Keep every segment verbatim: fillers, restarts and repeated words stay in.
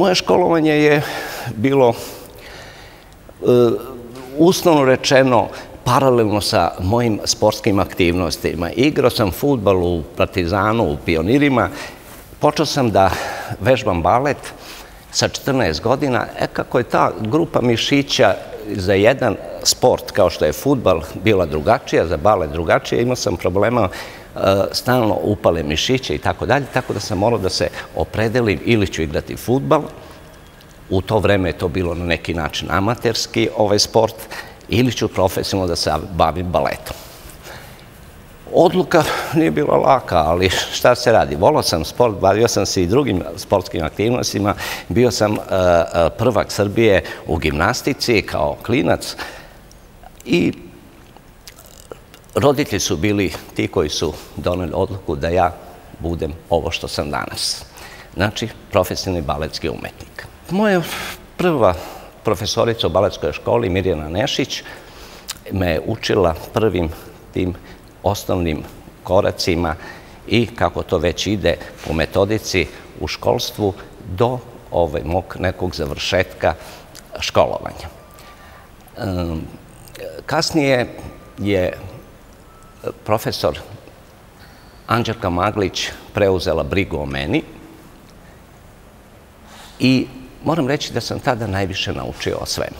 Moje školovanje je bilo, uslovno rečeno, paralelno sa mojim sportskim aktivnostima. Igrao sam fudbal u Partizanu, u Pionirima. Počeo sam da vežbam balet sa četrnaest godina. E, kako je ta grupa mišića za jedan sport, kao što je fudbal, bila drugačija, za balet drugačija, imao sam problema, stalno upale mišiće i tako dalje, tako da sam morao da se opredelim ili ću igrati fudbal. U to vreme je to bilo na neki način amaterski ovaj sport, ili ću profesionalno da se bavim baletom. Odluka nije bila laka, ali šta se radi? Volao sam sport, bavio sam se i drugim sportskim aktivnostima. Bio sam prvak Srbije u gimnastici kao klinac i roditelji su bili ti koji su doneli odluku da ja budem ovo što sam danas. Znači, profesionalni baletski umetnik. Moja prva profesorica u baletskoj školi, Mirjana Nešić, me je učila prvim tim osnovnim koracima i kako to već ide u metodici u školstvu do mog nekog završetka školovanja. Kasnije je profesor Anđelka Maglić preuzela brigu o meni i moram reći da sam tada najviše naučio o svemu.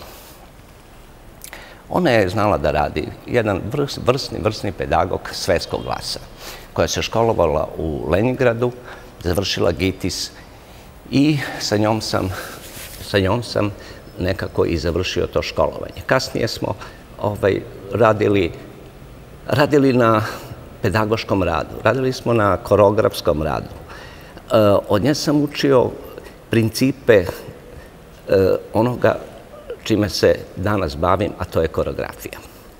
Ona je znala da radi, jedan vrsni, vrsni pedagog svetskog glasa, koja se školovala u Leningradu, završila GITIS i sa njom sam, sa njom sam nekako i završio to školovanje. Kasnije smo ovaj, radili, radili na pedagoškom radu, radili smo na koreografskom radu. Od nje sam učio principe onoga čime se danas bavim, a to je koreografija.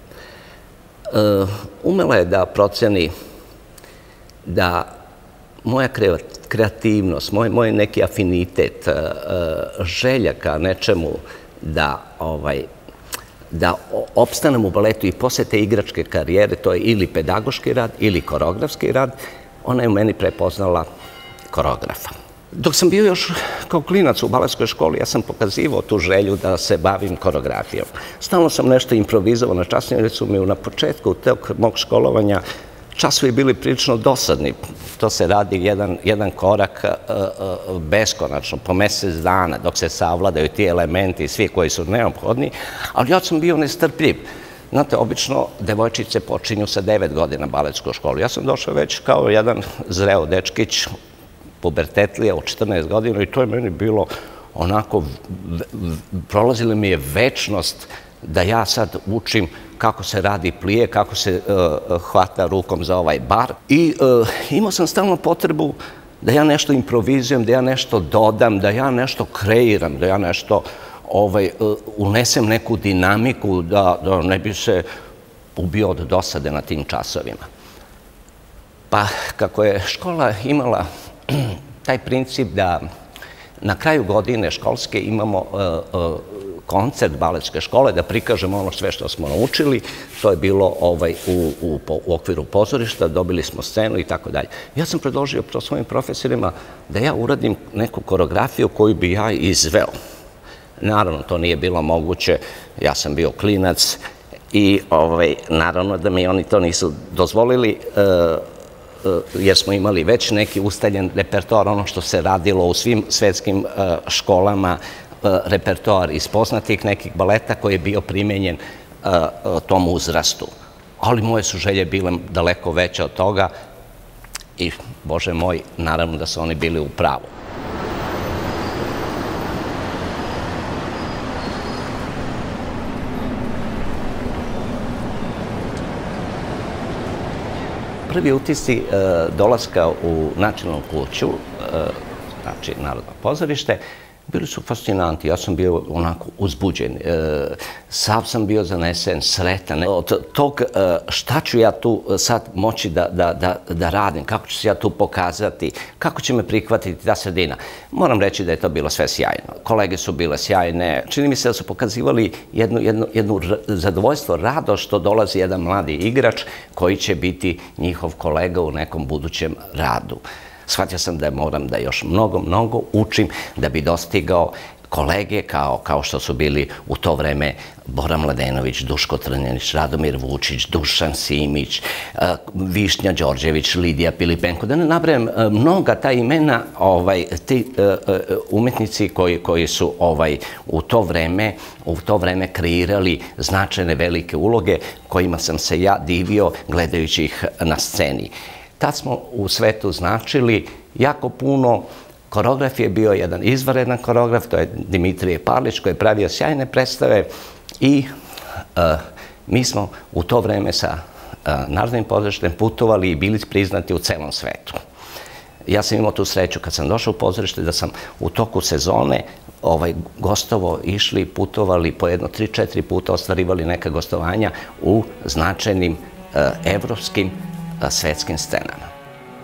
Umela je da proceni da moja kreativnost, moj neki afinitet, želja ka nečemu da da opstanem u baletu i posle te igračke karijere, to je ili pedagoški rad ili koreografski rad, ona je u meni prepoznala koreografa. Dok sam bio još kao klinac u baletskoj školi, ja sam pokazivao tu želju da se bavim koreografijom. Stalno sam nešto improvizovao na časovima, jer su mi na početku tog mog školovanja časovi bili prilično dosadni. To se radi jedan korak beskonačno, po mesec dana, dok se savladaju ti elementi, svi koji su neophodni, ali ja sam bio nestrpljiv. Znate, obično devojčice počinju sa devet godina baletsku školu. Ja sam došao već kao jedan zreo dečkić, pubertetlija od četrnaest godina i to je meni bilo onako, prolazila mi je večnost da ja sad učim kako se radi plije, kako se hvata rukom za ovaj bar. I imao sam stalno potrebu da ja nešto improvizujem, da ja nešto dodam, da ja nešto kreiram, da ja nešto unesem neku dinamiku, da ne bi se ubio od dosade na tim časovima. Pa kako je škola imala taj princip da na kraju godine školske imamo koncert baletske škole, da prikažemo ono sve što smo naučili, to je bilo u okviru pozorišta, dobili smo scenu i tako dalje. Ja sam predložio svojim profesorima da ja uradim neku koreografiju koju bi ja izveo. Naravno, to nije bilo moguće, ja sam bio klinac i naravno da mi oni to nisu dozvolili, jer smo imali već neki ustaljen repertoar, ono što se radilo u svim svetskim školama, repertoar iz poznatih nekih baleta koji je bio primenjen tom uzrastu. Ali moje su želje bile daleko veće od toga i, Bože moj, naravno da su oni bili u pravu. Prvi utisci dolaska u Nacionalnu kuću, znači Narodno pozorište, bili su fascinanti. Ja sam bio onako uzbuđen. Sav sam bio zanesen, sretan. Od tog šta ću ja tu sad moći da radim, kako ću se ja tu pokazati, kako će me prihvatiti ta sredina. Moram reći da je to bilo sve sjajno. Kolege su bile sjajne. Čini mi se da su pokazivali jedno zadovoljstvo, radost što dolazi jedan mladi igrač koji će biti njihov kolega u nekom budućem radu. shvatio sam da moram da još mnogo, mnogo učim da bi dostigao kolege kao što su bili u to vreme Bora Mladenović, Duško Trnjanić, Radomir Vučić, Dušan Simić, Višnja Đorđević, Lidija Pilipenko, da ne nabrajam mnoga ta imena, ti umetnici koji su u to vreme u to vreme kreirali značajne velike uloge kojima sam se ja divio gledajući ih na sceni. Tad smo u svetu značili jako puno. Koreograf je bio jedan izvanredan koreograf, to je Dimitrije Parlić koji je pravio sjajne predstave i mi smo u to vreme sa Narodnim pozorištem putovali i bili priznati u celom svetu. Ja sam imao tu sreću kad sam došao u pozorište da sam u toku sezone gostovo išli, putovali po jedno tri četiri puta, ostvarivali neka gostovanja u značajnim evropskim svetskim scenama.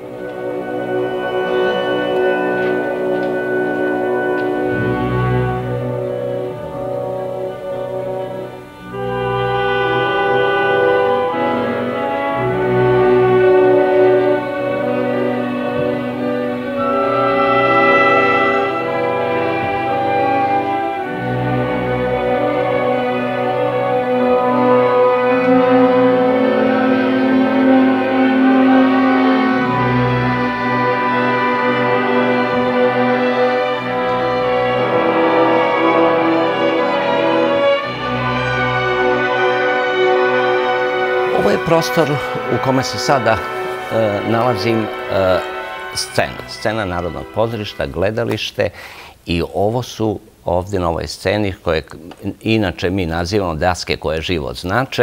Ovo je prostor u kome se sada nalazim scena, scena Narodnog pozorišta, gledalište i ovo su ovdje na ovoj sceni koje inače mi nazivamo daske koje život znače,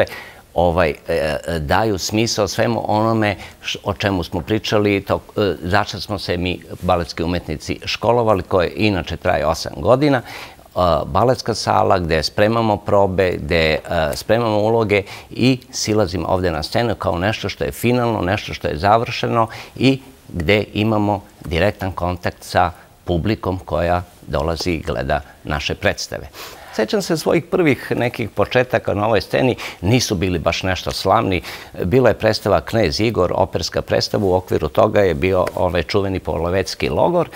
daju smisao svemu onome o čemu smo pričali, zašto smo se mi baletski umetnici školovali, koje inače traje osam godina, baletska sala gde spremamo probe, gde spremamo uloge i silazimo ovde na scenu kao nešto što je finalno, nešto što je završeno i gde imamo direktan kontakt sa publikom koja dolazi i gleda naše predstave. Sećam se svojih prvih nekih početaka na ovoj sceni, nisu bili baš nešto slavni. Bila je predstava Knez Igor, operska predstava, u okviru toga je bio ovaj čuveni Polovetski logor.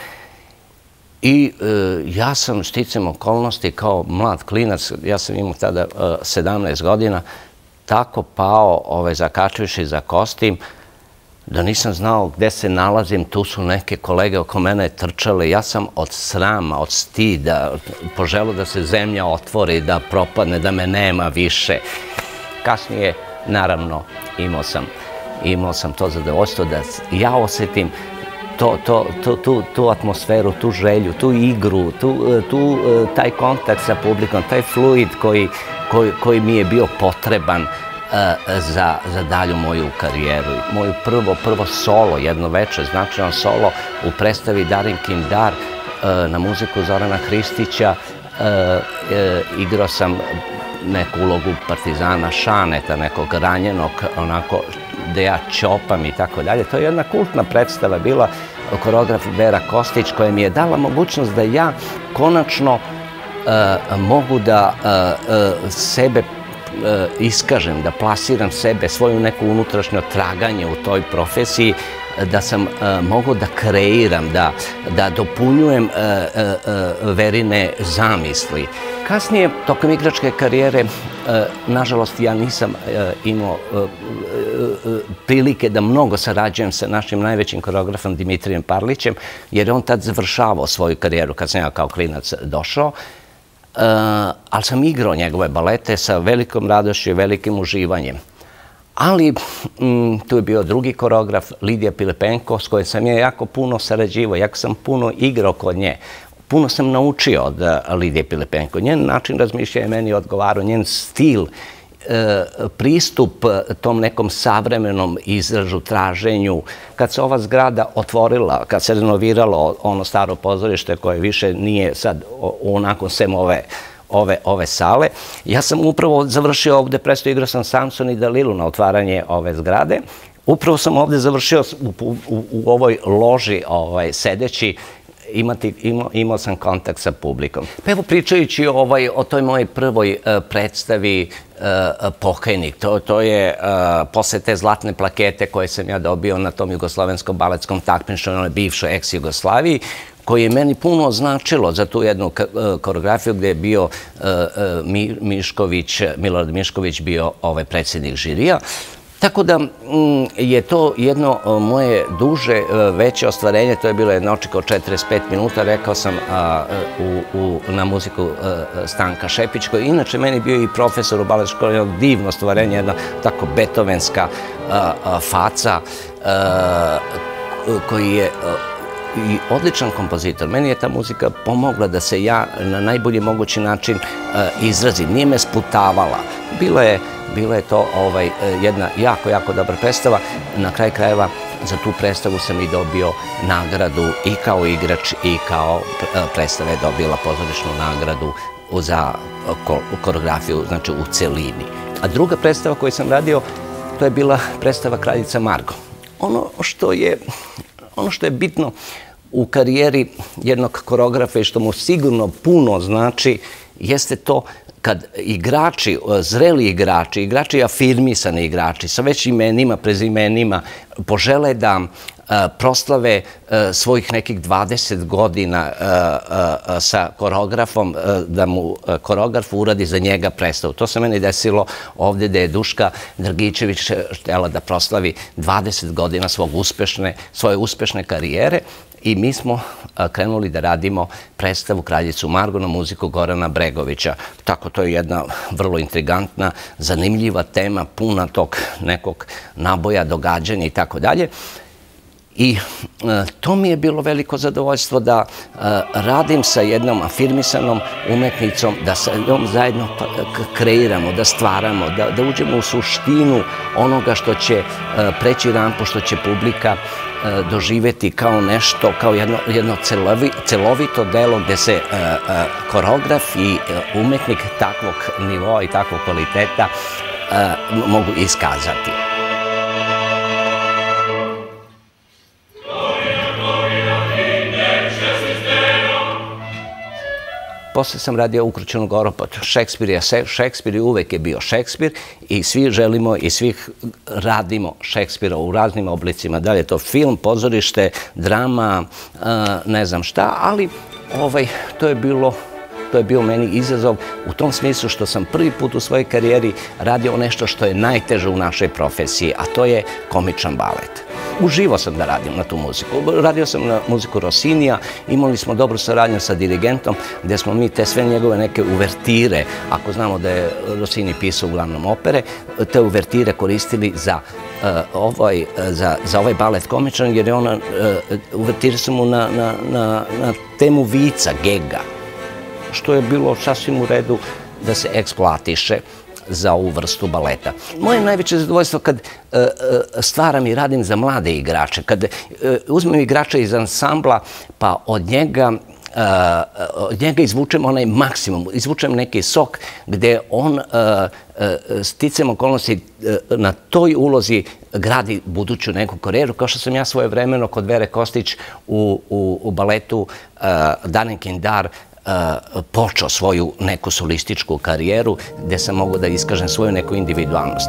I ja sam sticam okolnosti kao mlad klinac, ja sam imao tada sedamnaest godina, tako pao zakačivši za kostim, da nisam znao gde se nalazim, tu su neke kolege oko mene trčale, ja sam od srama, od stida, poželeo da se zemlja otvori, da propadne, da me nema više. Kasnije, naravno, imao sam, imao sam to zadovoljstvo da ja osetim tu atmosferu, tu želju, tu igru, taj kontakt sa publikom, taj fluid koji mi je bio potreban za dalju moju karijeru. Moju prvo, prvo solo, jedno večer, značajno solo u predstavi Darinkin dar na muziku Zorana Hristića. Igrao sam neku ulogu partizana Šaneta, nekog ranjenog, onako, gde ja ćopam i tako dalje. To je jedna kultna predstava bila, koreograf Vera Kostić, koja mi je dala mogućnost da ja konačno mogu da sebe iskažem, da plasiram sebe, svoju neku unutrašnjo traganje u toj profesiji, da sam mogao da kreiram, da dopunjujem Verine zamisli. Kasnije, tokom igračke karijere, nažalost, ja nisam imao prilike da mnogo sarađujem sa našim najvećim koreografom Dimitrijem Parlićem, jer je on tad završavao svoju karijeru kad sam ja kao klinac došao, ali sam igrao njegove balete sa velikom radošću i velikim uživanjem. Ali tu je bio drugi koreograf, Lidija Pilipenko, s kojom sam ja jako puno sarađivao, jako sam puno igrao kod nje. Puno sam naučio od Lidije Pilipenko. Njen način razmišljanja je meni odgovarao, njen stil, pristup tom nekom savremenom izražu, traženju. Kad se ova zgrada otvorila, kad se renoviralo ono staro pozorište koje više nije sad onako sem ove sale, ja sam upravo završio ovde predstavu, igrao sam Samson i Dalilu na otvaranje ove zgrade. Upravo sam ovde završio u ovoj loži sedeći imao sam kontakt sa publikom. Pa evo, pričajući o toj mojoj prvoj predstavi Pokajnik, to je posle te zlatne plakete koje sam ja dobio na tom jugoslovenskom baletskom takmičenju, onoj bivšoj ex-Jugoslaviji, koje je meni puno značilo za tu jednu koreografiju gde je bio Mišković, Milorad Mišković bio predsjednik žirija. Tako da je to jedno moje duže, veće ostvarenje, to je bilo jedno očeko od četrdeset pet minuta, rekao sam na muziku Stanka Šepić, koji inače meni bio i profesor u balet školi, jedno divno stvarenje, jedna tako beethovenska faca, koji je i odličan kompozitor. Meni je ta muzika pomogla da se ja na najbolji mogući način izrazim. Nije me sputavala. Bila je Bila je to jedna jako, jako dobra predstava. Na kraju krajeva za tu predstavu sam i dobio nagradu i kao igrač i kao predstava je dobila pozorišnu nagradu za koreografiju, znači u celini. A druga predstava koju sam radio, to je bila predstava Kraljica Margo. Ono što je, ono što je bitno u karijeri jednog koreografa i što mu sigurno puno znači, jeste to kad igrači, zreli igrači, igrači afirmisani igrači, sa već imenima, prezimenima, požele da proslave svojih nekih dvadeset godina sa koreografom, da mu koreograf uradi za njega predstavu. To se meni desilo ovde da je Duška Drgičević htjela da proslavi dvadeset godina svoje uspešne karijere i mi smo krenuli da radimo predstavu Kraljicu Margo na muziku Gorana Bregovića. Tako, to je jedna vrlo intrigantna, zanimljiva tema, puna tog nekog naboja, događanja i tako dalje. I to mi je bilo veliko zadovoljstvo da radim sa jednom afirmisanom umetnicom, da sa njom zajedno kreiramo, da stvaramo, da uđemo u suštinu onoga što će preći rampu, što će publika doživeti kao nešto, kao jedno celovito delo gde se koreograf i umetnik takvog nivoa i takvog kvaliteta mogu iskazati. Posle sam radio Ukrućenu goru pod Šekspir, je Šekspir i uvek je bio Šekspir i svi želimo i svi radimo Šekspira u raznim oblicima. Da li je to film, pozorište, drama, ne znam šta, ali to je bilo To je bio meni izazov u tom smislu što sam prvi put u svojoj karijeri radio nešto što je najteže u našoj profesiji, a to je komičan balet. Uživo sam da radim na tu muziku. Radio sam na muziku Rossinija, imali smo dobru saradnju sa dirigentom, gde smo mi te sve njegove neke uvertire, ako znamo da je Rossini pisao uglavnom opere, te uvertire koristili za ovaj balet komičan, jer je ona, uvertire su mu na temu vica, gega, što je bilo sasvim u redu da se eksploatiše za ovu vrstu baleta. Moje najveće zadovoljstvo kad stvaram i radim za mlade igrače, kad uzmem igrača iz ansambla, pa od njega od njega izvučem onaj maksimum, izvučem neki sok gde on sticam okolnosti na toj ulozi gradi buduću neku karijeru, kao što sam ja svojevremeno kod Vere Kostić u baletu Daninkin dar počeo svoju neku solističku karijeru gde sam mogu da iskažem svoju neku individualnost.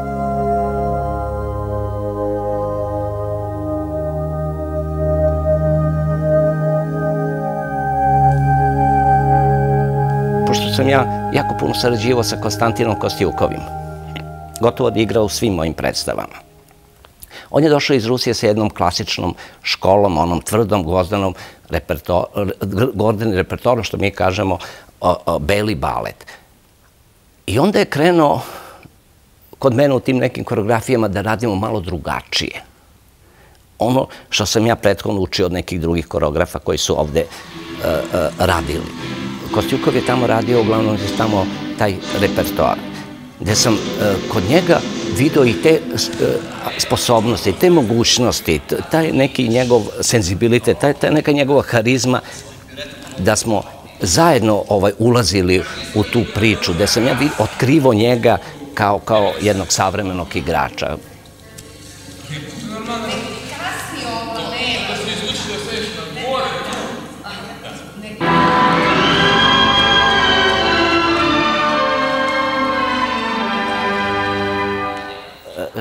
Pošto sam ja jako puno sarađivao sa Konstantinom Kostiukovim, gotovo da igrao u svim mojim predstavama. On je došao iz Rusije sa jednom klasičnom školom, onom tvrdom, gvozdanom repertoarom, što mi kažemo, beli balet. I onda je krenuo kod mene u tim nekim koreografijama da radimo malo drugačije. Ono što sam ja prethodno učio od nekih drugih koreografa koji su ovde radili. Kostiukov je tamo radio, uglavnom je tamo taj repertoar, gde sam kod njega vidio i te sposobnosti, te mogućnosti, taj neki njegov senzibilitet, ta neka njegova harizma, da smo zajedno ulazili u tu priču, gde sam ja otkrivo njega kao jednog savremenog igrača.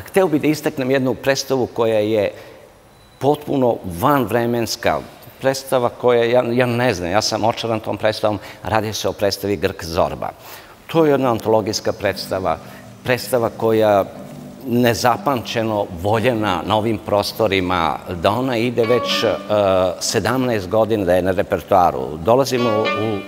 hteo bih da istaknem jednu predstavu koja je potpuno vanvremenska, predstava koja, ja ne znam, ja sam očaran tom predstavom, radi se o predstavi Grk Zorba. To je jedna antologijska predstava, predstava koja nezapamćeno voljena na ovim prostorima, da ona ide već sedamnaest godina da je na repertoaru. Dolazimo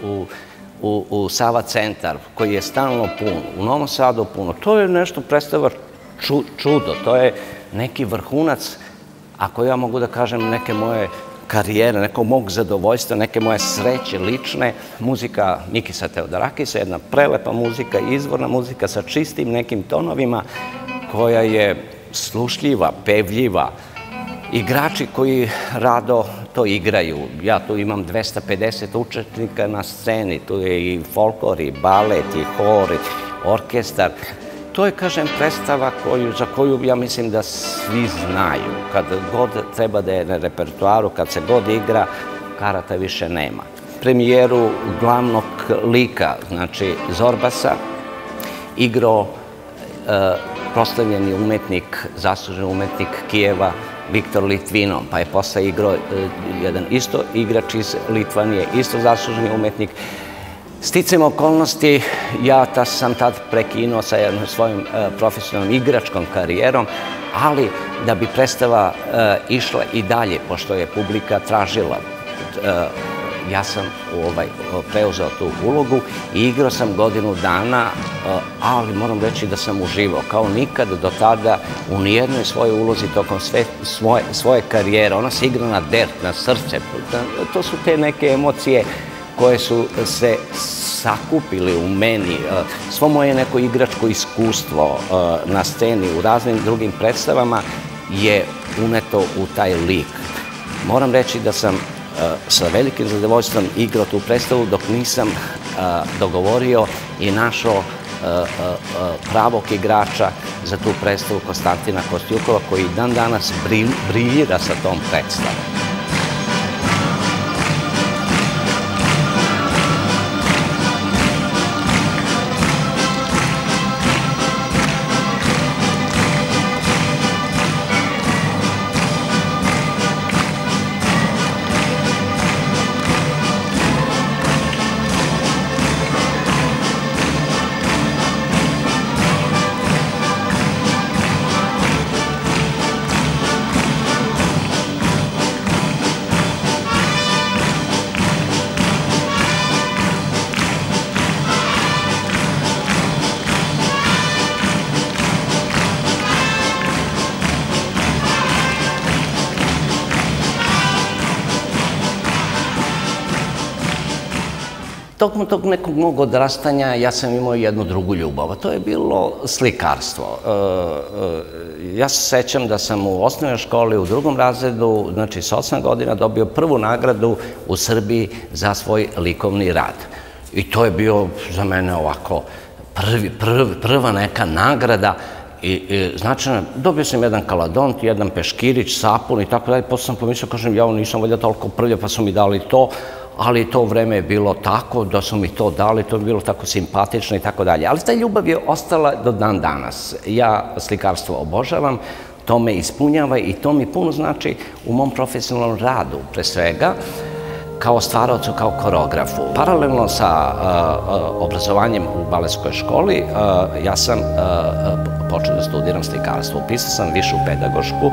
u Sava centar koji je stalno pun, u Novom Sadu puno. To je nešto predstava čudo, to je neki vrhunac, ako ja mogu da kažem, neke moje karijere, nekog mog zadovoljstva, neke moje sreće lične. Muzika Mikisa Teodorakisa, jedna prelepa muzika, izvorna muzika sa čistim nekim tonovima, koja je slušljiva, pevljiva. Igrači koji rado to igraju. Ja tu imam dvesta pedeset učesnika na sceni, tu je i folklor, i balet, i hor, i orkestar. To je, kažem, predstava za koju ja mislim da svi znaju. Kad god treba da je na repertoaru, kad se god igra, karata više nema. Premijeru glavnog lika, znači Zorbasa, igrao proslavljeni umetnik, zaslužen umetnik Kijeva, Viktor Litvinov, pa je posle igrao jedan isto igrač iz Litvanije, isto zasluženi umetnik. Sticajem okolnosti, ja sam tad prekinuo sa jednom svojom profesionalnom igračkom karijerom, ali da bi predstava išla i dalje, pošto je publika tražila, ja sam preuzeo tu ulogu i igrao sam godinu dana, ali moram reći da sam uživao, kao nikad do tada u nijednoj svojoj ulozi tokom svoje karijere. Ona se igra na dert, na srce, to su te neke emocije koje su se sakupili u meni. Svo moje neko igračko iskustvo na sceni u raznim drugim predstavama je uneto u taj lik. Moram reći da sam sa velikim zadovoljstvom igrao tu predstavu dok nisam dogovorio i našao pravog igrača za tu predstavu, Konstantina Kostjukova, koji dan danas briljira sa tom predstavom. Tokom tog nekog mog odrastanja ja sam imao jednu drugu ljubav, a to je bilo slikarstvo. Ja se sećam da sam u osnovnoj školi u drugom razredu, znači sa osam godina, dobio prvu nagradu u Srbiji za svoj likovni rad. I to je bio za mene ovako prva neka nagrada. Značajno, dobio sam jedan kaladont, jedan peškirić, sapun i tako dalje. Posle sam pomislio, kažem, ja nisam valjda toliko prlja, pa su mi dali to, ali to vreme je bilo tako da su mi to dali, to je bilo tako simpatično i tako dalje. Ali ta ljubav je ostala do dan danas. Ja slikarstvo obožavam, to me ispunjava i to mi puno znači u mom profesionalnom radu, pre svega, kao stvaraocu, kao koreografu. Paralelno sa obrazovanjem u baletskoj školi, ja sam počeo da studiram slikarstvo. Upisao sam višu pedagošku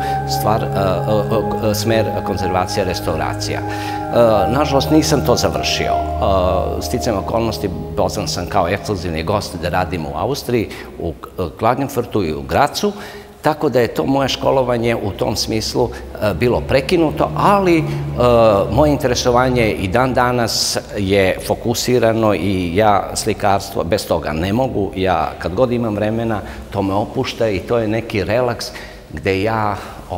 smer konzervacija, restauracija. Nažalost, nisam to završio. Sticajem okolnosti, pozvan sam kao ekskluzivni gost da radim u Austriji, u Klagenfurtu i u Gracu, tako da je to moje školovanje u tom smislu bilo prekinuto, ali moje interesovanje i dan danas je fokusirano i ja slikarstvo bez toga ne mogu. Ja kad god imam vremena to me opušta i to je neki relaks gde ja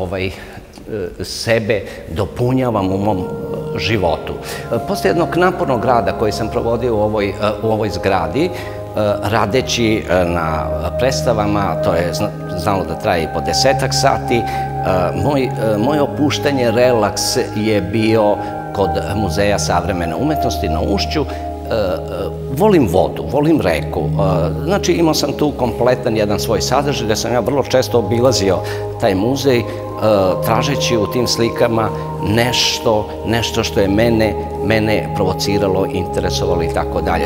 sebe dopunjavam u mom životu. Posle jednog napornog rada koji sam provodio u ovoj zgradi, radeći na predstavama, to je znalo da traje i po desetak sati, moje opuštanje, relaks je bio kod Muzeja savremene umetnosti na Ušću, volim vodu, volim reku. Znači, imao sam tu kompletan jedan svoj sadržaj gde sam ja vrlo često obilazio taj muzej tražeći u tim slikama nešto, nešto što je mene, mene provociralo, interesovalo i tako dalje.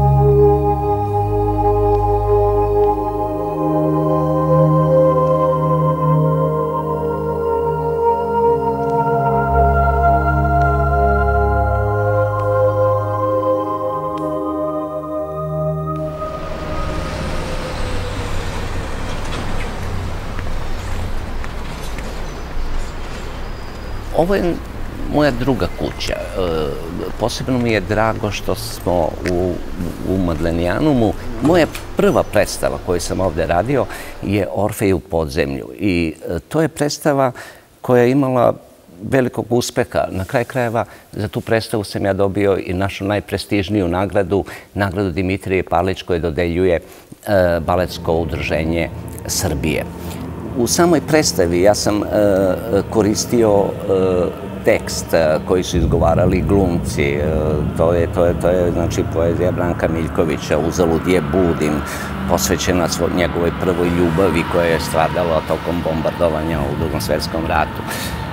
Ovo je moja druga kuća. Posebno mi je drago što smo u Madlenijanumu. Moja prva predstava koju sam ovde radio je Orfej u podzemlju. I to je predstava koja je imala velikog uspeha. Na kraju krajeva za tu predstavu sam ja dobio i našu najprestižniju nagradu, nagradu Dimitrije Pavlić koje dodeljuje Baletsko udruženje Srbije. U samoj predstavi ja sam koristio tekst koji su izgovarali glumci. To je, to je, to je, znači, poezija Branka Miljkovića, Uzalud je budim, posvećena njegovoj prvoj ljubavi koja je stradala tokom bombardovanja u Drugom svetskom ratu.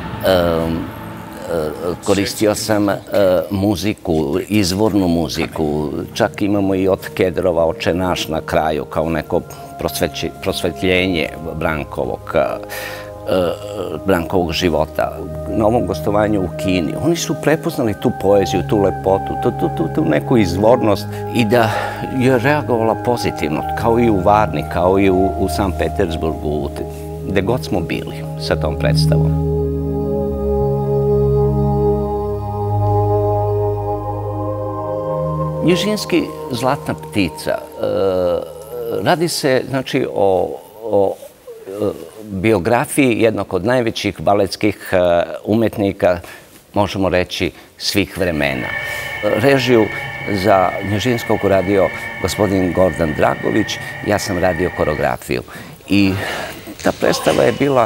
Koristio sam muziku, izvornu muziku, čak imamo i od Kedrova Oče naš na kraju, kao neko prosvetljenje Brankovog, Brankovog života. Na ovom gostovanju u Kini, oni su prepoznali tu poeziju, tu lepotu, tu neku izvornost i da je reagovala pozitivno, kao i u Varni, kao i u Sankt Petersburgu, gde god smo bili sa tom predstavom. Nježinski Zlatna ptica. Radi se, znači, o biografiji jednog od najvećih baletskih umetnika, možemo reći, svih vremena. Režiju za Nježinskog uradio gospodin Gordan Dragović, ja sam radio koreografiju. I ta predstava je bila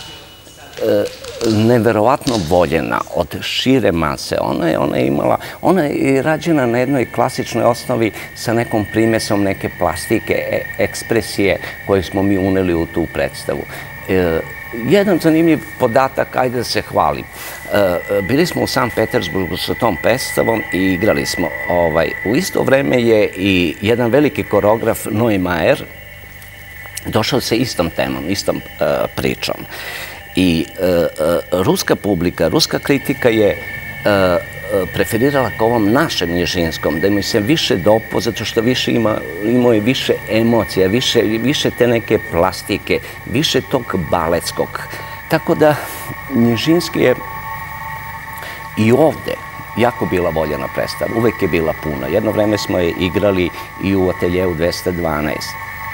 neverovatno voljena od šire mase. Ona je, ona je imala, ona je rađena na jednoj klasičnoj osnovi sa nekom primesom neke plastike, ekspresije koje smo mi uneli u tu predstavu. Jedan zanimljiv podatak, ajde da se hvalim. Bili smo u Sankt Petersburgu sa tom predstavom i igrali smo. U isto vreme je i jedan veliki koreograf Neumayer došao sa istom temom, istom pričom. I ruska publika, ruska kritika je preferirala ka ovom našem Nježinskom, da mi se više dopao, zato što više imao je više emocija, više te neke plastike, više tog baletskog. Tako da Nježinski je i ovde jako bila voljena predstava, uvek je bila puna. Jedno vreme smo je igrali i u ateljeu dvesta dvanaest.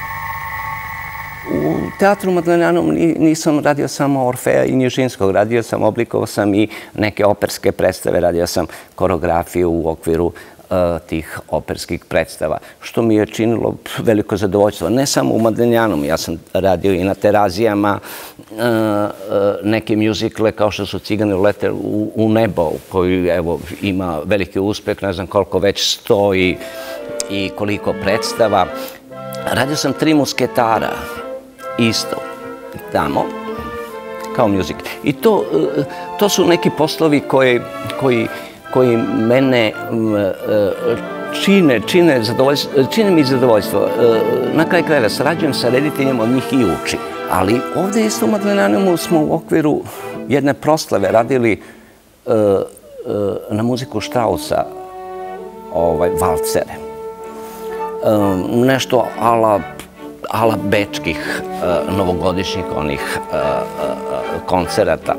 U Teatru Madlenijanum nisam radio samo Orfeja i Nježinskog, radio sam, oblikovao sam i neke operske predstave, radio sam koreografiju u okviru tih operskih predstava, što mi je činilo veliko zadovoljstvo. Ne samo u Madlenijanum, ja sam radio i na Terazijama neke mjuzikle kao što su Cigani lete u nebo, koji ima veliki uspeh, ne znam koliko već stoji i koliko predstava. Radio sam Tri musketara, isto, tamo, kao mjuzik. I to su neki poslovi koji mene čine, čine mi zadovoljstvo. Na kraju krajeva sarađujem sa rediteljem, od njih i učim. Ali ovde isto u Madlenijanumu smo u okviru jedne proslave radili na muziku Strausa valcere. Nešto ala ala bečkih novogodišnjih onih koncerata.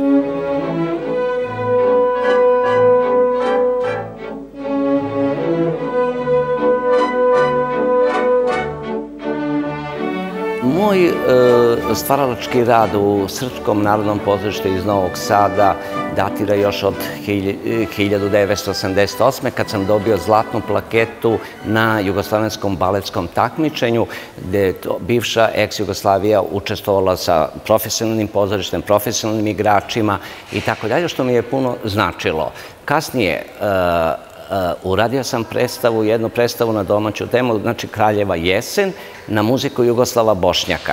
Moj stvaralački rad u Srpskom narodnom pozorištu iz Novog Sada datira još od hiljadu devetsto osamdeset osme. kad sam dobio zlatnu plaketu na Jugoslovenskom baletskom takmičenju, gde je bivša ex-Jugoslavija učestvovala sa profesionalnim pozorištem, profesionalnim igračima i tako dalje, što mi je puno značilo. Kasnije uradio sam predstavu, jednu predstavu na domaću temu, znači Kraljeva jesen, na muziku Jugoslava Bošnjaka.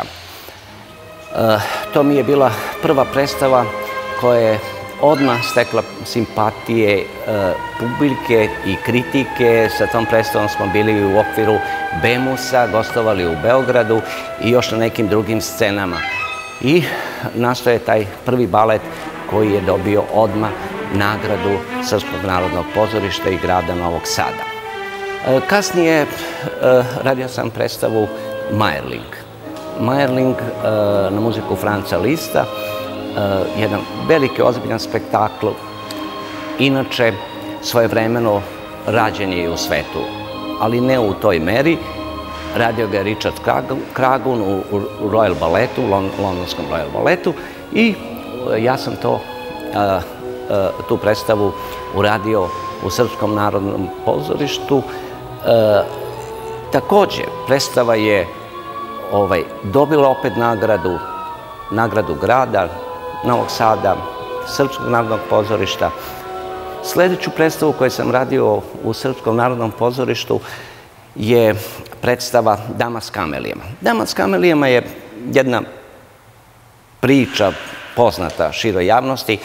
To mi je bila prva predstava koja je odmah stekla simpatije publike i kritike. Sa tom predstavom smo bili u okviru Bemusa, gostovali u Beogradu i još na nekim drugim scenama. I nastao je taj prvi balet koji je dobio odmah nagradu Srpskog narodnog pozorišta i grada Novog Sada. Kasnije radio sam predstavu Majerling. Majerling na muziku Franca Lista, jedan veliki, ozbiljan spektakl. Inače, svojevremeno rađen je i u svetu, ali ne u toj meri. Radio ga je Richard Cragun u Royal Balletu, u londonskom Royal Balletu, i ja sam to, tu predstavu uradio u Srpskom narodnom pozorištu. Takođe, predstava je dobila opet nagradu, nagradu grada Novog Sada, Srpskog narodnog pozorišta. Sljedeću predstavu koju sam radio u Srpskom narodnom pozorištu je predstava Dama s kamelijama. Dama s kamelijama je jedna priča poznata široj javnosti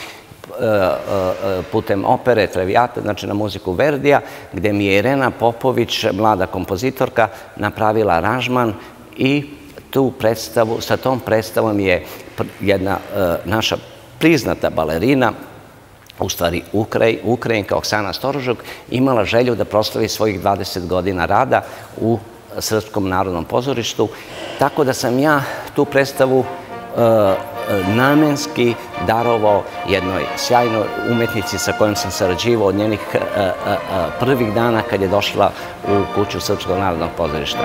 putem opere Traviata, znači na muziku Verdija, gde mi je Irena Popović, mlada kompozitorka, napravila aranžman i tu predstavu, sa tom predstavom je jedna naša priznata balerina, u stvari Ukrajinka Oksana Storožuk, imala želju da proslavi svojih dvadeset godina rada u Srpskom narodnom pozorištu, tako da sam ja tu predstavu namenski darovao jednoj sjajnoj umetnici sa kojom sam sarađivao od njenih prvih dana kad je došla u kuću Srpskog narodnog pozorišta.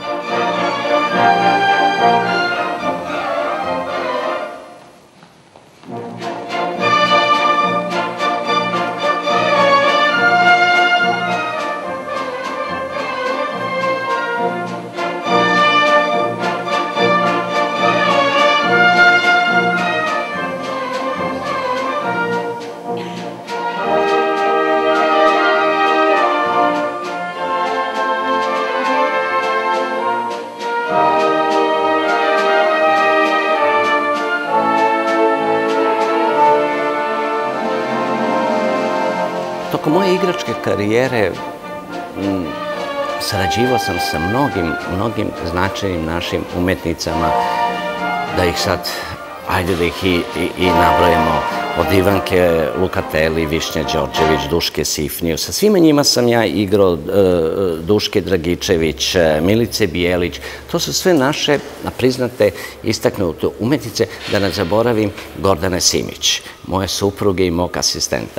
Tokom moje igračke karijere sarađivao sam sa mnogim, mnogim značajnim našim umetnicama, da ih sad, ajde da ih i nabrojimo, od Ivanke Lukateli, Višnje Đorđević, Duške Sifniju. Sa svima njima sam ja igrao, Duške Dragičević, Milice Bijelić. To su sve naše priznate, istaknute umetnice, da ne zaboravim Gordane Simić, moje supruge i mog asistenta.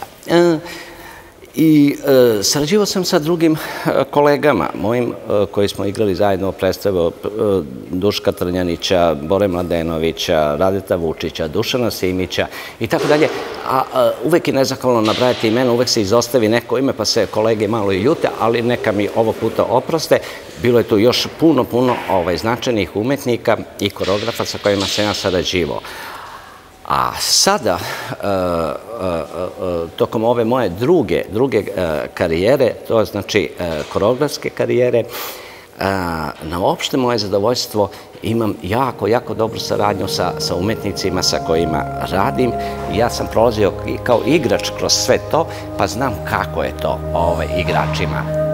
I sarađivao sam sa drugim kolegama mojim koji smo igrali zajedno predstave Duška Trnjanića, Bore Mladenovića, Radeta Vučića, Dušana Simića i tako dalje. A uvek je nezahvalno nabrajati imena, uvek se izostavi neko ime pa se kolege malo i ljute, ali neka mi ovo puta oproste. Bilo je tu još puno, puno značajnih umetnika i koreografa sa kojima sam ja sarađivao. A sada, tokom ove moje druge, druge karijere, to znači koreografske karijere, na opšte moje zadovoljstvo imam jako, jako dobru saradnju sa umetnicima sa kojima radim. Ja sam prolazio kao igrač kroz sve to, pa znam kako je to igračima.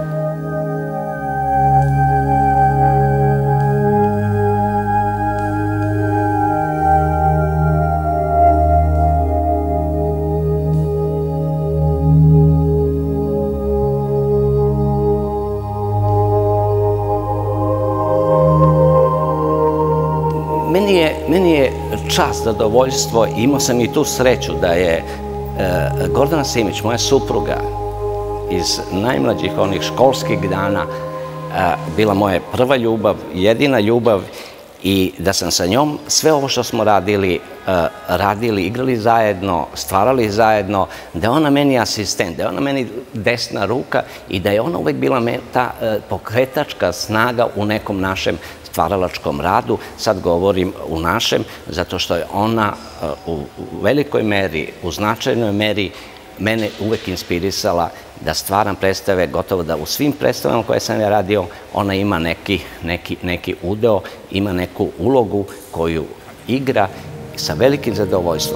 Meni je čast, zadovoljstvo, imao sam i tu sreću da je Gordana Simić, moja supruga, iz najmlađih onih školskih dana, bila moja prva ljubav, jedina ljubav, i da sam sa njom sve ovo što smo radili, radili, igrali zajedno, stvarali zajedno, da je ona meni asistent, da je ona meni desna ruka i da je ona uvek bila ta pokretačka snaga u nekom našem stvaralačkom radu. Sad govorim u našem, zato što je ona u velikoj meri, u značajnoj meri mene uvek inspirisala da stvaram predstave, gotovo da u svim predstavama koje sam ja radio, ona ima neki, neki, neki udeo, ima neku ulogu koju igra sa velikim zadovoljstvom.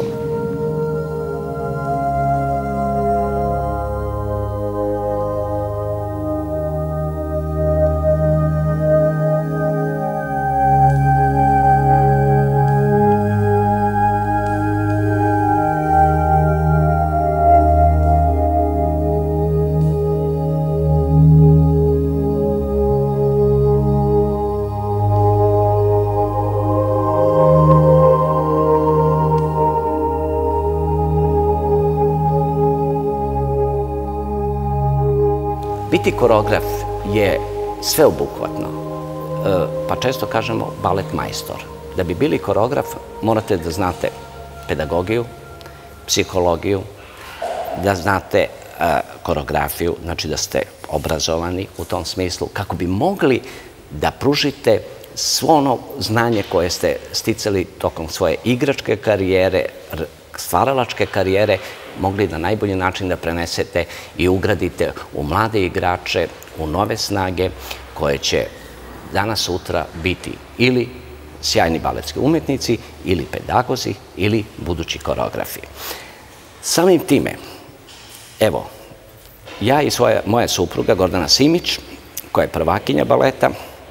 Biti koreograf je sveobuhvatno, pa često kažemo balet majstor. Da bi bili koreograf morate da znate pedagogiju, psihologiju, da znate koreografiju, znači da ste obrazovani u tom smislu, kako bi mogli da pružite svo ono znanje koje ste sticali tokom svoje igračke karijere, stvaralačke karijere, mogli na najbolji način da prenesete i ugradite u mlade igrače, u nove snage koje će danas sutra biti ili sjajni baletski umetnici, ili pedagozi, ili budući koreografi. Samim time, evo, ja i moja supruga Gordana Simić, koja je prvakinja baleta,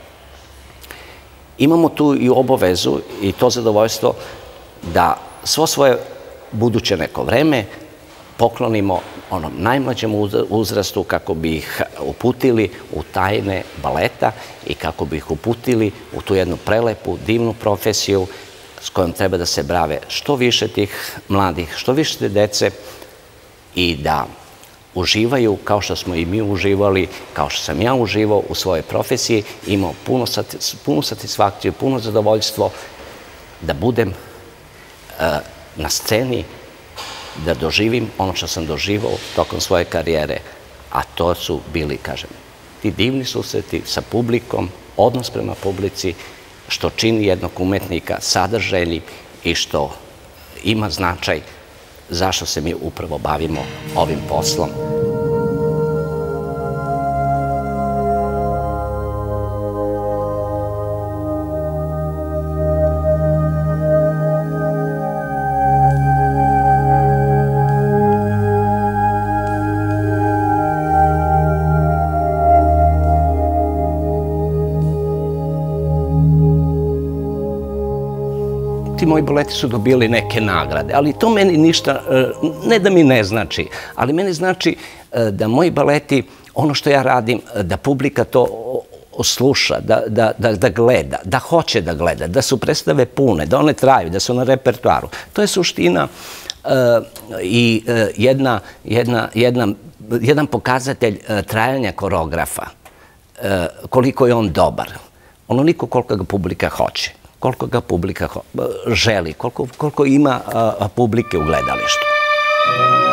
imamo tu i obavezu i to zadovoljstvo da svo svoje buduće neko vreme poklonimo onom najmlađem uzrastu kako bi ih uputili u tajne baleta i kako bi ih uputili u tu jednu prelepu, divnu profesiju s kojom treba da se brave što više tih mladih, što više te dece i da uživaju kao što smo i mi uživali, kao što sam ja uživao u svojoj profesiji, imao punu satisfakciju, puno zadovoljstvo da budem na sceni, da doživim ono što sam doživao tokom svoje karijere, a to su bili, kažem, ti divni susreti sa publikom, odnos prema publici, što čini jednog umetnika sadržajnim i što ima značaj zašto se mi upravo bavimo ovim poslom. Ti moji baleti su dobili neke nagrade, ali to meni ništa, ne da mi ne znači, ali meni znači da moji baleti, ono što ja radim, da publika to sluša, da gleda, da hoće da gleda, da su predstave pune, da one traju, da su na repertoaru. To je suština i jedan pokazatelj trajanja koreografa, koliko je on dobar, onoliko koliko ga publika hoće, koliko ga publika želi, koliko ima publike u gledalištu.